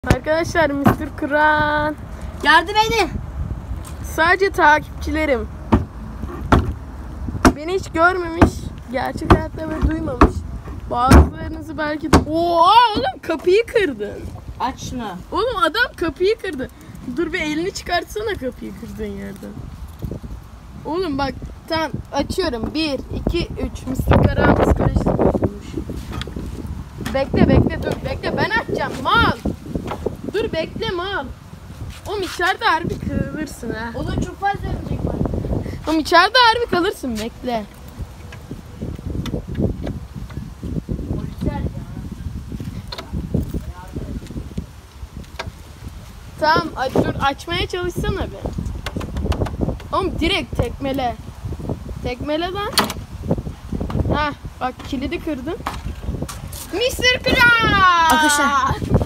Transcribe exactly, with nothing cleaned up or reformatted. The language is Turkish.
Arkadaşlar mister Kur'an yardım edin. Sadece takipçilerim. Beni hiç görmemiş, gerçek hayatta ve duymamış. Bazılarınızı belki de... Oha oğlum, kapıyı kırdın. Aç şunu. Oğlum adam kapıyı kırdı. Dur bir elini çıkartsana kapıyı kırdığın yerden. Oğlum bak tamam açıyorum. bir, iki, üç. mister Karahan psikolojisi bozulmuş. Bekle bekle dur bekle ben açacağım mal. Dur bekle mal. Oğlum içeride harbi kalırsın ha. Oğlum çok fazla örümcek var. Oğlum içeride harbi kalırsın bekle. Güzel ya. Tamam aç, dur açmaya çalışsana be. Oğlum direkt tekmele. Tekmele lan. Hah bak kilidi kırdın. mister Kral. Arkadaşlar